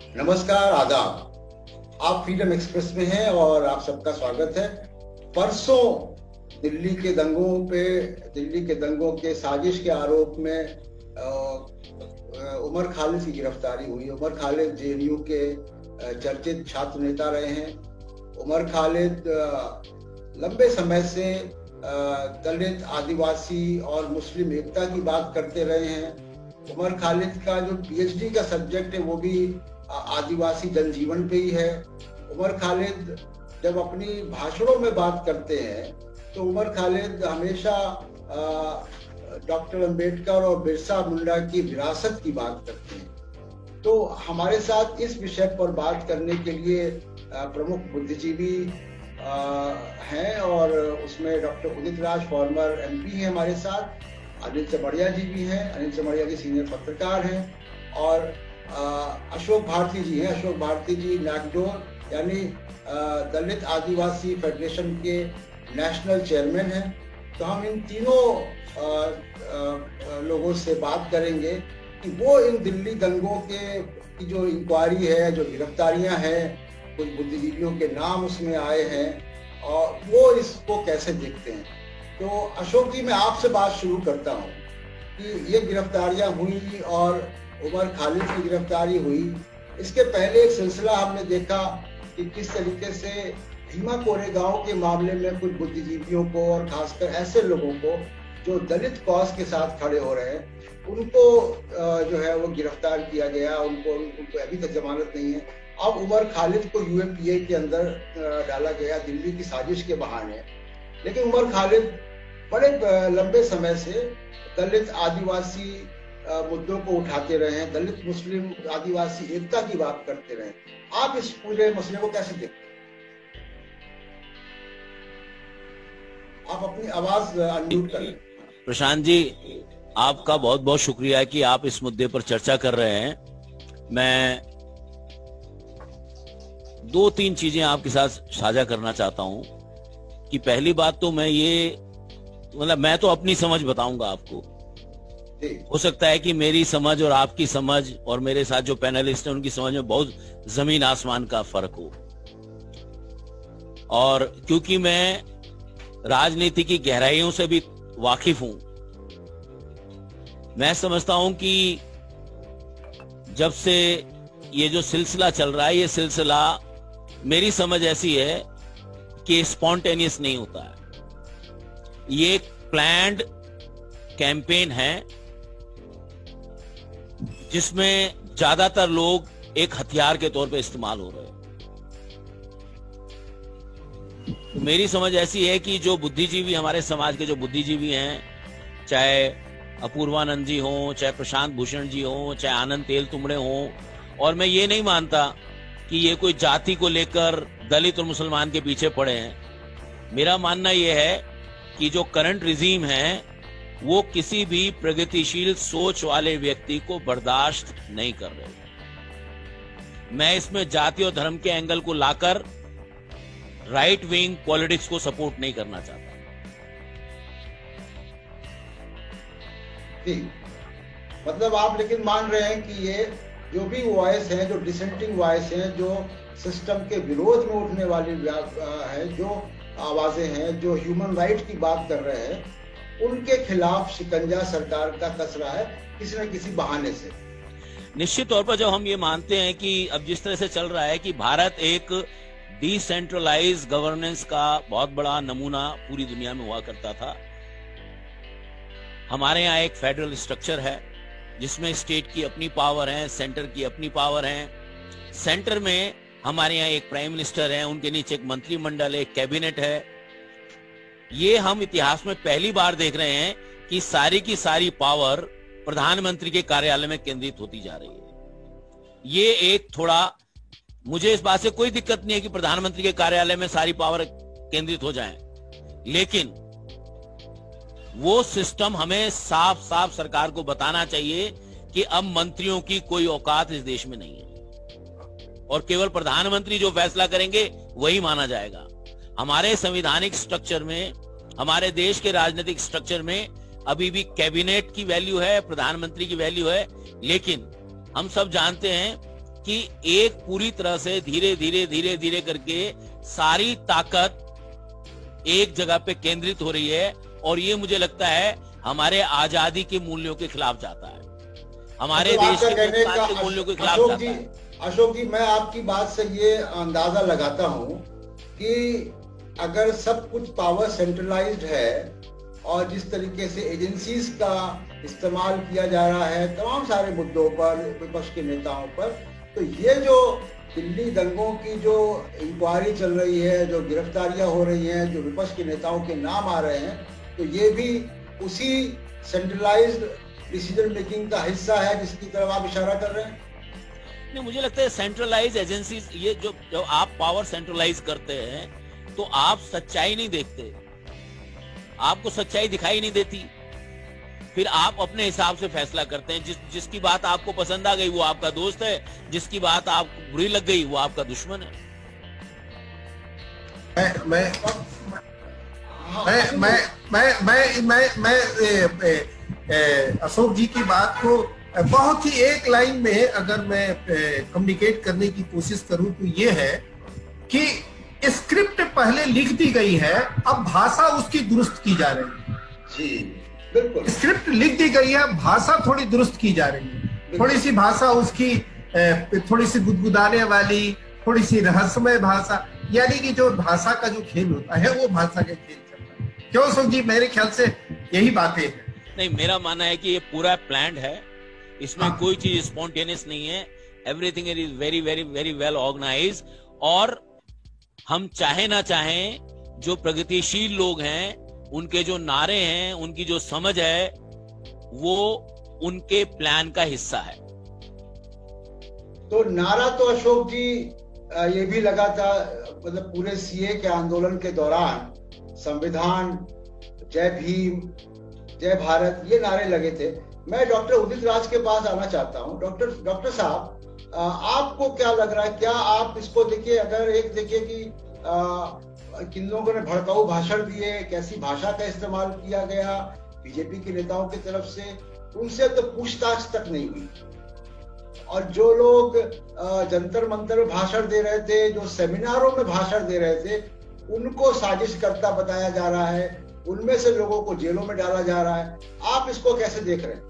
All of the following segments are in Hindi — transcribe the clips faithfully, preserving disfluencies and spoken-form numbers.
नमस्कार, आदाब। आप फ्रीडम एक्सप्रेस में हैं और आप सबका स्वागत है। परसों दिल्ली के दंगों पे दिल्ली के दंगों के साजिश के आरोप में उमर खालिद की गिरफ्तारी हुई। उमर खालिद जेएनयू के चर्चित छात्र नेता रहे हैं। उमर खालिद लंबे समय से दलित, आदिवासी और मुस्लिम एकता की बात करते रहे हैं। उमर खालिद का जो पीएचडी का सब्जेक्ट है वो भी आदिवासी जनजीवन पे ही है। उमर खालिद जब अपनी भाषणों में बात करते हैं तो उमर खालिद हमेशा डॉक्टर अंबेडकर और बिरसा मुंडा की विरासत की बात करते हैं। तो हमारे साथ इस विषय पर बात करने के लिए प्रमुख बुद्धिजीवी हैं और उसमें doctor Udit Raj former MP हैं हमारे साथ, अनिल चमड़िया जी भी हैं, अनिल चमड़िया जी सीनियर पत्रकार हैं और अशोक भारती जी हैं। अशोक भारती जी नागडोर यानी दलित आदिवासी फेडरेशन के नेशनल चेयरमैन हैं। तो हम इन तीनों आ, आ, लोगों से बात करेंगे कि वो इन दिल्ली दंगों के की जो इंक्वायरी है, जो गिरफ्तारियां हैं, कुछ बुद्धिजीवियों के नाम उसमें आए हैं और वो इसको कैसे देखते हैं। तो अशोक जी, मैं आपसे बात शुरू करता हूँ कि ये गिरफ्तारियां हुई और उमर खालिद की गिरफ्तारी हुई, इसके पहले एक सिलसिला हमने देखा कि किस तरीके से भीमा कोरेगांव के मामले में कुछ बुद्धिजीवियों को और खासकर ऐसे लोगों को जो दलित कॉज के साथ खड़े हो रहे हैं उनको जो है वो गिरफ्तार किया गया। उनको उनको अभी तक जमानत नहीं है। अब उमर खालिद को यूएपीए के अंदर डाला गया दिल्ली की साजिश के बहाने। लेकिन उमर खालिद बड़े लंबे समय से दलित आदिवासी मुद्दों को उठाते रहे हैं, दलित मुस्लिम आदिवासी एकता की बात करते रहे। आप इस पूरे मसले को कैसे देखते हैं? आप अपनी आवाज अनम्यूट करें। प्रशांत जी, आपका बहुत बहुत शुक्रिया कि आप इस मुद्दे पर चर्चा कर रहे हैं। मैं दो तीन चीजें आपके साथ साझा करना चाहता हूं कि पहली बात तो मैं ये मतलब मैं तो अपनी समझ बताऊंगा आपको। हो सकता है कि मेरी समझ और आपकी समझ और मेरे साथ जो पैनलिस्ट हैं उनकी समझ में बहुत जमीन आसमान का फर्क हो। और क्योंकि मैं राजनीति की गहराइयों से भी वाकिफ हूं, मैं समझता हूं कि जब से ये जो सिलसिला चल रहा है, ये सिलसिला मेरी समझ ऐसी है कि स्पॉन्टेनियस नहीं होता है। ये एक प्लान्ड कैंपेन है जिसमें ज्यादातर लोग एक हथियार के तौर पे इस्तेमाल हो रहे हैं। तो मेरी समझ ऐसी है कि जो बुद्धिजीवी, हमारे समाज के जो बुद्धिजीवी हैं, चाहे अपूर्वानंद जी हों, चाहे प्रशांत भूषण जी हों, चाहे आनंद तेल तुमड़े हों, और मैं ये नहीं मानता कि ये कोई जाति को लेकर दलित और मुसलमान के पीछे पड़े हैं। मेरा मानना यह है कि जो करंट रिजीम है वो किसी भी प्रगतिशील सोच वाले व्यक्ति को बर्दाश्त नहीं कर रहे। मैं इसमें जाति और धर्म के एंगल को लाकर राइट विंग पॉलिटिक्स को सपोर्ट नहीं करना चाहता। जी, मतलब आप लेकिन मान रहे हैं कि ये जो भी वॉइस है, जो डिसेंटिंग वॉइस है, जो सिस्टम के विरोध में उठने वाली है, जो आवाजें हैं, जो ह्यूमन राइट की बात कर रहे हैं, उनके खिलाफ शिकंजा सरकार का कस रहा है किसी न किसी बहाने से। निश्चित तौर पर जब हम ये मानते हैं कि अब जिस तरह से चल रहा है कि भारत एक डिसेंट्रलाइज गवर्नेंस का बहुत बड़ा नमूना पूरी दुनिया में हुआ करता था। हमारे यहाँ एक फेडरल स्ट्रक्चर है जिसमें स्टेट की अपनी पावर है, सेंटर की अपनी पावर है। सेंटर में हमारे यहाँ एक प्राइम मिनिस्टर है, उनके नीचे एक मंत्रिमंडल है, एक कैबिनेट है। ये हम इतिहास में पहली बार देख रहे हैं कि सारी की सारी पावर प्रधानमंत्री के कार्यालय में केंद्रित होती जा रही है। ये एक थोड़ा, मुझे इस बात से कोई दिक्कत नहीं है कि प्रधानमंत्री के कार्यालय में सारी पावर केंद्रित हो जाए, लेकिन वो सिस्टम हमें साफ साफ सरकार को बताना चाहिए कि अब मंत्रियों की कोई औकात इस देश में नहीं है और केवल प्रधानमंत्री जो फैसला करेंगे वही माना जाएगा। हमारे संवैधानिक स्ट्रक्चर में, हमारे देश के राजनीतिक स्ट्रक्चर में अभी भी कैबिनेट की वैल्यू है, प्रधानमंत्री की वैल्यू है, लेकिन हम सब जानते हैं कि एक पूरी तरह से धीरे धीरे धीरे धीरे करके सारी ताकत एक जगह पे केंद्रित हो रही है, और ये मुझे लगता है हमारे आजादी के मूल्यों के खिलाफ जाता है, हमारे तो देश के, के मूल्यों के खिलाफ जाता है। अशोक जी, मैं आपकी बात से ये अंदाजा लगाता हूं कि अगर सब कुछ पावर सेंट्रलाइज्ड है और जिस तरीके से एजेंसीज का इस्तेमाल किया जा रहा है तमाम सारे मुद्दों पर विपक्ष के नेताओं पर, तो ये जो दिल्ली दंगों की जो इंक्वायरी चल रही है, जो गिरफ्तारियां हो रही हैं, जो विपक्ष के नेताओं के नाम आ रहे हैं, तो ये भी उसी सेंट्रलाइज्ड डिसीजन मेकिंग का हिस्सा है जिसकी तरफ आप इशारा कर रहे हैं। नहीं, मुझे लगता है सेंट्रलाइज एजेंसीज, ये जो जब आप पावर सेंट्रलाइज करते हैं तो आप सच्चाई नहीं देखते, आपको सच्चाई दिखाई नहीं देती, फिर आप अपने हिसाब से फैसला करते हैं। जिस जिसकी बात आपको पसंद आ गई वो आपका दोस्त है, जिसकी बात आपको बुरी लग गई वो आपका दुश्मन है। मैं मैं मैं मैं मैं मैं मैं, मैं ए, ए, ए, अशोक जी की बात को बहुत ही एक लाइन में अगर मैं कम्युनिकेट करने की कोशिश करूं तो ये है कि स्क्रिप्ट पहले लिख दी गई है, अब भाषा उसकी दुरुस्त की जा रही है। जी बिल्कुल, स्क्रिप्ट लिख दी गई है, भाषा थोड़ी दुरुस्त की जा रही है, थोड़ी सी भाषा उसकी थोड़ी सी गुदगुदाने वाली, थोड़ी सी रहस्यमय भाषा, यानी कि जो भाषा का जो खेल होता है वो भाषा का खेल चल रहा है। क्यों अशोक जी, मेरे ख्याल से यही बातें हैं। नहीं, मेरा मानना है कि ये पूरा प्लान्ड है, इसमें हाँ। कोई चीज स्पॉन्टेनियस नहीं है, everything is very very very well organised. और हम चाहे ना चाहें, जो प्रगतिशील लोग हैं उनके जो नारे हैं, उनकी जो समझ है, वो उनके प्लान का हिस्सा है। तो नारा तो अशोक जी ये भी लगा था, मतलब पूरे सीए के आंदोलन के दौरान, संविधान, जय भीम, जय भारत, ये नारे लगे थे। मैं डॉक्टर उदित राज के पास आना चाहता हूँ। डॉक्टर डॉक्टर साहब, आपको क्या लग रहा है, क्या आप इसको देखिए, अगर एक देखिए कि किन लोगों ने भड़काऊ भाषण दिए, कैसी भाषा का इस्तेमाल किया गया बीजेपी के नेताओं की तरफ से, उनसे तो पूछताछ तक नहीं हुई, और जो लोग जंतर मंतर में भाषण दे रहे थे, जो सेमिनारों में भाषण दे रहे थे, उनको साजिशकर्ता बताया जा रहा है, उनमें से लोगों को जेलों में डाला जा रहा है। आप इसको कैसे देख रहे हैं?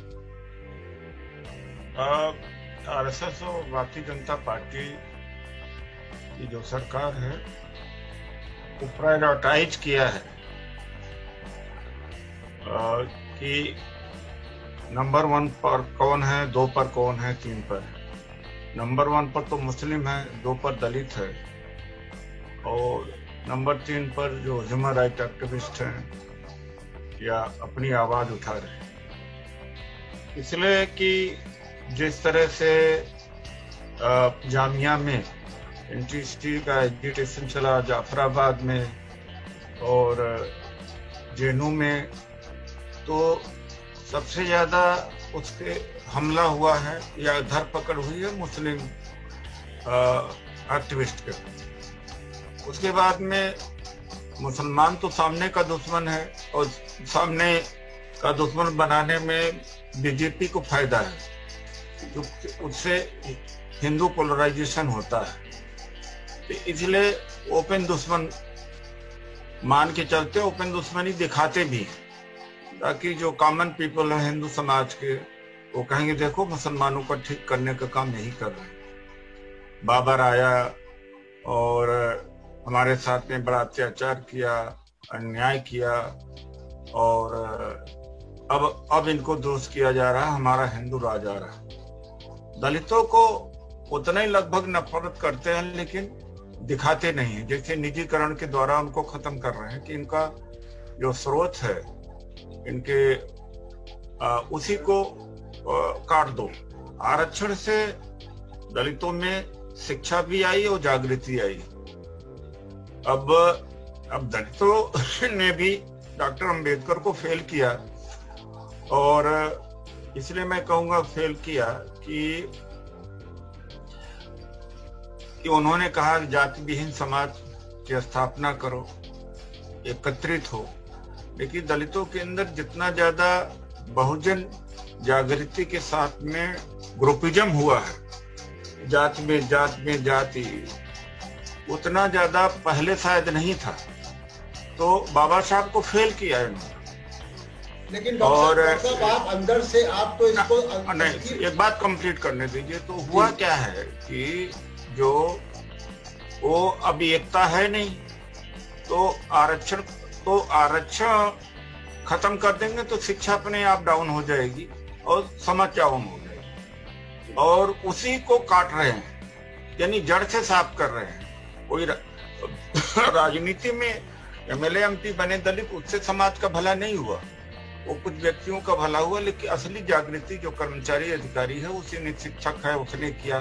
आरएसएस और भारतीय जनता पार्टी की जो सरकार है वो प्रायोरिटाइज किया है आ, कि नंबर वन पर कौन है, दो पर कौन है, तीन पर है। नंबर वन पर तो मुस्लिम है, दो पर दलित है, और नंबर तीन पर जो ह्यूमन राइट एक्टिविस्ट हैं या अपनी आवाज उठा रहे हैं। इसलिए कि जिस तरह से जामिया में इंडस्ट्री का एजुकेशन चला, जाफराबाद में और जेनू में, तो सबसे ज्यादा उसके हमला हुआ है या धरपकड़ हुई है मुस्लिम एक्टिविस्ट के। उसके बाद में मुसलमान तो सामने का दुश्मन है, और सामने का दुश्मन बनाने में बीजेपी को फायदा है, क्योंकि उससे हिंदू पोलराइजेशन होता है। तो इसलिए ओपन दुश्मन मान के चलते, ओपन दुश्मनी दिखाते भी, ताकि जो कॉमन पीपल है हिंदू समाज के, वो कहेंगे देखो मुसलमानों को ठीक करने का काम यही कर रहे हैं। बाबर आया और हमारे साथ में बड़ा अत्याचार किया, अन्याय किया, और अब अब इनको दोष किया जा रहा है, हमारा हिंदू राज आ रहा है। दलितों को उतना ही लगभग नफरत करते हैं, लेकिन दिखाते नहीं है। जैसे निजीकरण के द्वारा उनको खत्म कर रहे हैं कि इनका जो स्रोत है, इनके आ, उसी को आ, काट दो। आरक्षण से दलितों में शिक्षा भी आई और जागृति आई। अब अब दलितों ने भी डॉक्टर अंबेडकर को फेल किया, और इसलिए मैं कहूंगा फेल किया कि कि उन्होंने कहा जाति विहीन समाज की स्थापना करो, एकत्रित हो। लेकिन दलितों के अंदर जितना ज्यादा बहुजन जागृति के साथ में ग्रुपिज्म हुआ है, जात में जात में जाति उतना ज्यादा पहले शायद नहीं था, तो बाबा साहब को फेल किया इन्होंने। लेकिन और साहब आप अंदर से आप तो इसको नहीं, एक बात कंप्लीट करने दीजिए। तो हुआ क्या है कि जो वो अब एकता है नहीं, तो आरक्षण तो आरक्षण खत्म कर देंगे तो शिक्षा अपने आप डाउन हो जाएगी और समस्या डाउन हो जाएगी, और उसी को काट रहे हैं, यानी जड़ से साफ कर रहे हैं। कोई राजनीति में एमएलए एमपी बने दलित, उससे समाज का भला नहीं हुआ, वो कुछ व्यक्तियों का भला हुआ, लेकिन असली जागृति जो कर्मचारी अधिकारी है, उसी ने, शिक्षक है उसने किया।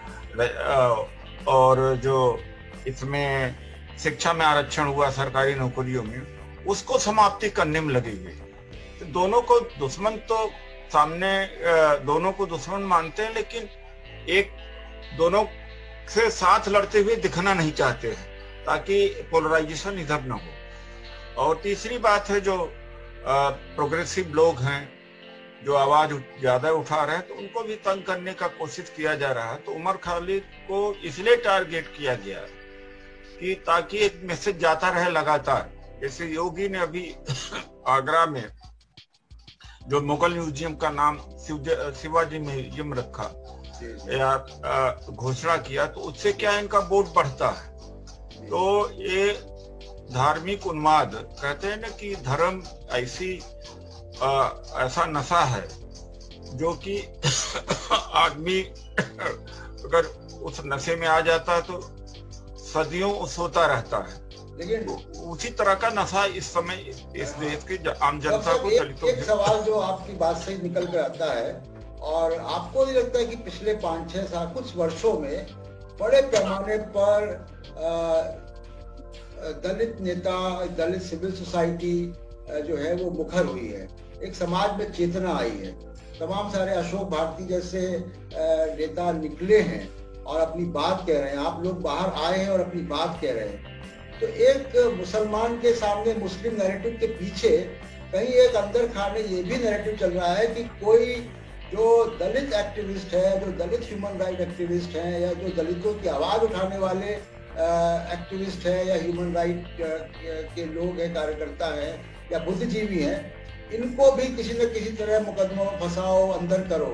और जो इसमें शिक्षा में आरक्षण हुआ सरकारी नौकरियों में, उसको समाप्ति करने में लगे हुए। तो दोनों को दुश्मन तो सामने दोनों को दुश्मन मानते हैं, लेकिन एक दोनों से साथ लड़ते हुए दिखना नहीं चाहते हैं, ताकि पोलराइजेशन इधर न हो। और तीसरी बात है, जो प्रोग्रेसिव लोग हैं जो आवाज ज्यादा उठा रहे हैं, तो उनको भी तंग करने का कोशिश किया जा रहा है। तो उमर खालिद को इसलिए टारगेट किया गया कि ताकि एक मैसेज जाता रहे लगातार। जैसे योगी ने अभी आगरा में जो मुगल म्यूजियम का नाम शिवाजी म्यूजियम रखा या घोषणा किया, तो उससे क्या इनका वोट बढ़ता है। तो ये धार्मिक उन्माद कहते हैं ना कि धर्म ऐसी आ, ऐसा नशा है जो कि आदमी अगर उस नशे में आ जाता है तो सदियों सोता रहता है। लेकिन तो उसी तरह का नशा इस समय इस देश की आम जनता को दलितों एक सवाल जो आपकी बात से निकल कर आता है, और आपको नहीं लगता है कि पिछले पाँच छह साल कुछ वर्षों में बड़े पैमाने पर आ, दलित नेता, दलित सिविल सोसाइटी जो है वो मुखर हुई है, एक समाज में चेतना आई है। तमाम सारे अशोक भारती जैसे नेता निकले हैं और अपनी बात कह रहे हैं, आप लोग बाहर आए हैं और अपनी बात कह रहे हैं। तो एक मुसलमान के सामने मुस्लिम नैरेटिव के पीछे कहीं एक अंदर खाने ये भी नैरेटिव चल रहा है कि कोई जो दलित एक्टिविस्ट है, जो दलित ह्यूमन राइट एक्टिविस्ट हैं, या जो दलितों की आवाज उठाने वाले एक्टिविस्ट है या ह्यूमन राइट के लोग हैं, कार्यकर्ता हैं या बुद्धिजीवी हैं, इनको भी किसी न किसी तरह मुकदमों में फंसाओ, अंदर करो।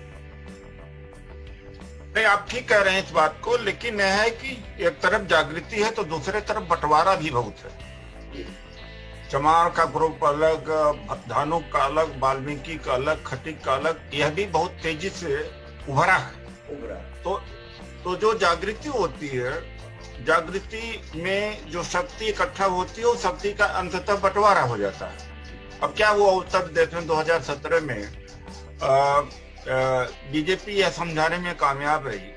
नहीं, आप ठीक कह रहे हैं इस बात को, लेकिन यह है कि एक तरफ जागृति है तो दूसरे तरफ बंटवारा भी बहुत है। चमार का ग्रुप अलग, धानुक का अलग, वाल्मीकि का अलग, खटीक का अलग, यह भी बहुत तेजी से उभरा है। उभरा तो तो जो जागृति होती है, जागृति में जो शक्ति इकट्ठा होती है, वो शक्ति का अंततः बंटवारा हो जाता है। अब क्या हुआ उत्तर प्रदेश में दो हज़ार सत्रह में बीजेपी यह समझाने में कामयाब रही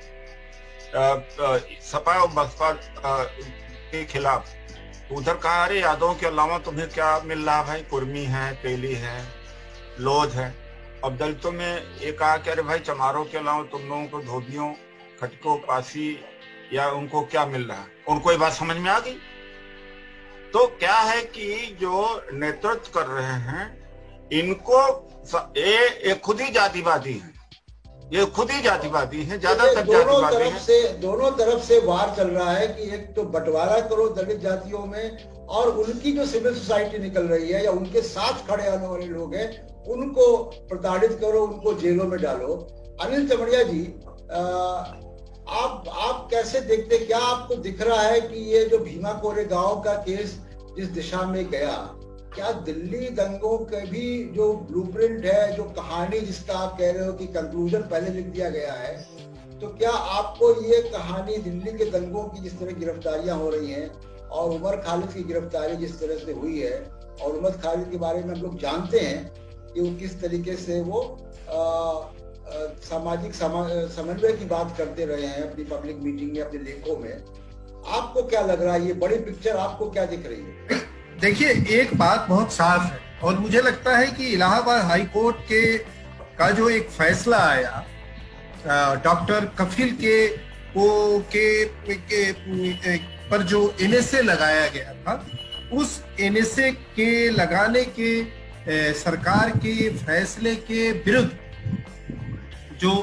सपा और बसपा के खिलाफ, उधर कहा अरे यादवों के अलावा तुम्हें क्या मिल रहा भाई, कुर्मी है, तेली है, लोध है। अब दलितों में ये कहा कि अरे भाई चमारों के अलावा तुम लोगों को धोबियों, खटकों, पासी या उनको क्या मिल रहा है, उनको ये बात समझ में आ गई। तो क्या है कि जो नेतृत्व कर रहे हैं इनको ये, ये खुद ही जातिवादी है, ये खुद ही जातिवादी है, ज्यादातर जातिवादी है। से दोनों तरफ से वार चल रहा है कि एक तो बंटवारा करो दलित जातियों में, और उनकी जो सिविल सोसाइटी निकल रही है या उनके साथ खड़े आने वाले लोग हैं उनको प्रताड़ित करो, उनको जेलों में डालो। अनिल चमड़िया जी, आ, आप आप कैसे देखते, क्या आपको दिख रहा है कि ये जो भीमा कोरेगांव का केस जिस दिशा में गया, क्या दिल्ली दंगों के भी जो ब्लूप्रिंट है, जो कहानी जिसका आप कह रहे हो कि कंक्लूजन पहले लिख दिया गया है, तो क्या आपको ये कहानी दिल्ली के दंगों की जिस तरह गिरफ्तारियां हो रही हैं और उमर खालिद की गिरफ्तारी जिस तरह से हुई है, और उमर खालिद के बारे में हम लोग जानते हैं कि वो किस तरीके से वो आ, सामाजिक समन्वय की बात करते रहे हैं अपनी पब्लिक मीटिंग में, अपने लेखों में, आपको क्या लग रहा है, ये बड़ी पिक्चर आपको क्या दिख रही है? देखिए, एक बात बहुत साफ है और मुझे लगता है कि इलाहाबाद हाई कोर्ट के का जो एक फैसला आया डॉक्टर कफिल के वो के, के, के पर जो एनएसए लगाया गया था, उस एनएसए के लगाने के ए, सरकार के फैसले के विरुद्ध जो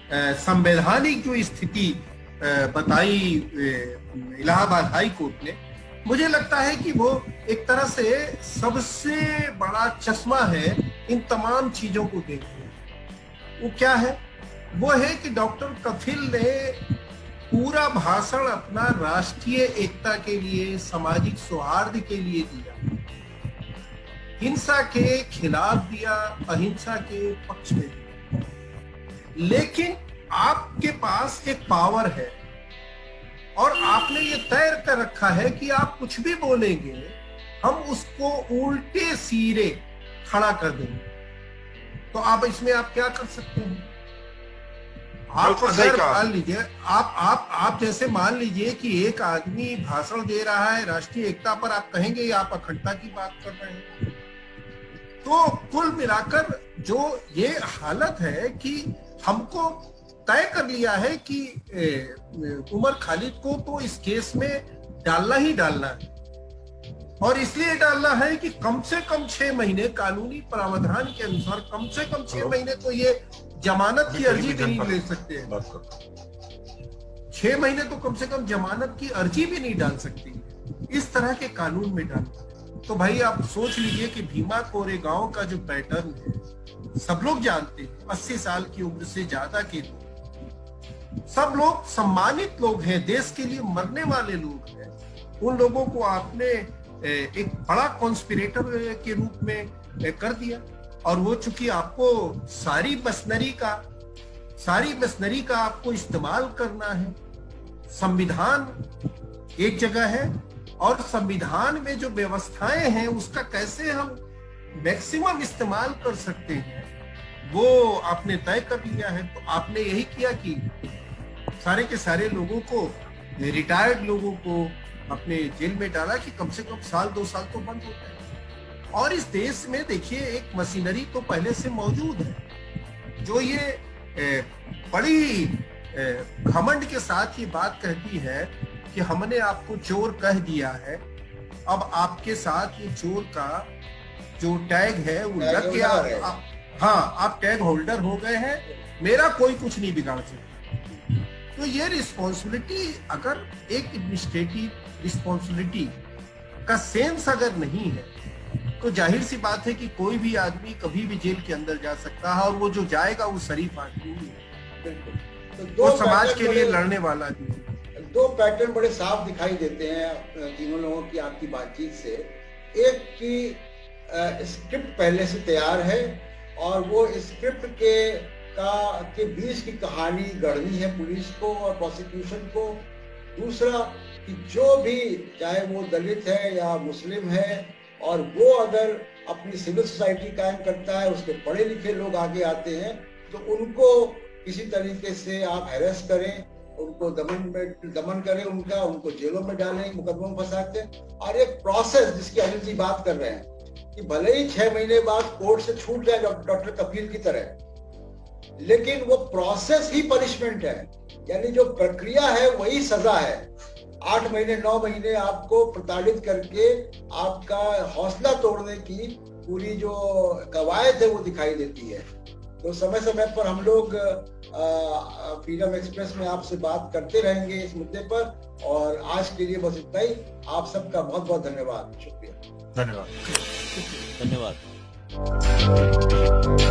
संवैधानिक जो स्थिति बताई इलाहाबाद हाई कोर्ट ने, मुझे लगता है कि वो एक तरह से सबसे बड़ा चश्मा है इन तमाम चीजों को देखने। वो क्या है? वो है कि डॉक्टर कफिल ने पूरा भाषण अपना राष्ट्रीय एकता के लिए, सामाजिक सौहार्द के लिए दिया, हिंसा के खिलाफ दिया, अहिंसा के पक्ष में दिया। लेकिन आपके पास एक पावर है और आपने ये तय कर रखा है कि आप कुछ भी बोलेंगे हम उसको उल्टे सीरे खड़ा कर देंगे। तो आप इसमें आप क्या कर सकते हैं? आप अगर मान लीजिए आप आप आप जैसे मान लीजिए कि एक आदमी भाषण दे रहा है राष्ट्रीय एकता पर, आप कहेंगे आप अखंडता की बात कर रहे हैं। तो कुल मिलाकर जो ये हालत है कि हमको तय कर लिया है कि ए, उमर खालिद को तो इस केस में डालना ही डालना है, और इसलिए डालना है कि कम से कम छह महीने कानूनी प्रावधान के अनुसार कम से कम छह महीने तो ये जमानत की अर्जी भी नहीं ले सकते हैं। छह महीने तो कम से कम जमानत की अर्जी भी नहीं डाल सकती, इस तरह के कानून में डालना। तो भाई आप सोच लीजिए कि भीमा कोरेगांव का जो पैटर्न है सब लोग जानते हैं, अस्सी साल की उम्र से ज्यादा के लोग, सब लोग सम्मानित लोग हैं, देश के लिए मरने वाले लोग हैं। उन लोगों को आपने एक बड़ा कॉन्स्पिरेटर के रूप में कर दिया, और वो चूंकि आपको सारी मशीनरी का सारी मशीनरी का आपको इस्तेमाल करना है। संविधान एक जगह है और संविधान में जो व्यवस्थाएं हैं उसका कैसे हम मैक्सिमम इस्तेमाल कर सकते हैं वो आपने तय कर लिया है। तो आपने यही किया कि सारे के सारे लोगों को, रिटायर्ड लोगों को अपने जेल में डाला कि कम से कम साल दो साल तो बंद होता है। और इस देश में देखिए एक मशीनरी तो पहले से मौजूद है जो ये ए, बड़ी घमंड के साथ ये बात कहती है कि हमने आपको चोर कह दिया है, अब आपके साथ ये चोर का जो टैग है वो लग गया, आप, हाँ आप टैग होल्डर हो गए हैं, मेरा कोई कुछ नहीं बिगाड़ सकता। तो ये रिस्पॉन्सिबिलिटी, अगर एक एडमिनिस्ट्रेटिव रिस्पॉन्सिबिलिटी का सेंस अगर नहीं है तो जाहिर सी बात है कि कोई भी आदमी कभी भी जेल के अंदर जा सकता है, और वो जो जाएगा वो शरीफ आदमी है, तो वो समाज के लिए लड़ने वाला आदमी है। दो पैटर्न बड़े साफ दिखाई देते हैं तीनों लोगों की आपकी बातचीत से। एक की स्क्रिप्ट पहले से तैयार है और वो स्क्रिप्ट के का के बीच की कहानी गढ़नी है पुलिस को और प्रोसिक्यूशन को। दूसरा कि जो भी, चाहे वो दलित है या मुस्लिम है, और वो अगर अपनी सिविल सोसाइटी कायम करता है, उसके पढ़े लिखे लोग आगे आते हैं, तो उनको किसी तरीके से आप हैरेस करें, उनको दमन में दमन करें, उनका उनको जेलों में डालें, मुकदमों में फंसा के। और एक प्रोसेस जिसकी अनिल जी बात कर रहे हैं कि भले ही छह महीने बाद कोर्ट से छूट जाए डॉक्टर कफील की तरह, लेकिन वो प्रोसेस ही पनिशमेंट है, यानी जो प्रक्रिया है वही सजा है। आठ महीने नौ महीने आपको प्रताड़ित करके आपका हौसला तोड़ने की पूरी जो कवायद है वो दिखाई देती है। तो समय समय पर हम लोग फ्रीडम एक्सप्रेस में आपसे बात करते रहेंगे इस मुद्दे पर, और आज के लिए बस इतना ही। आप सबका बहुत बहुत धन्यवाद, शुक्रिया। धन्यवाद धन्यवाद।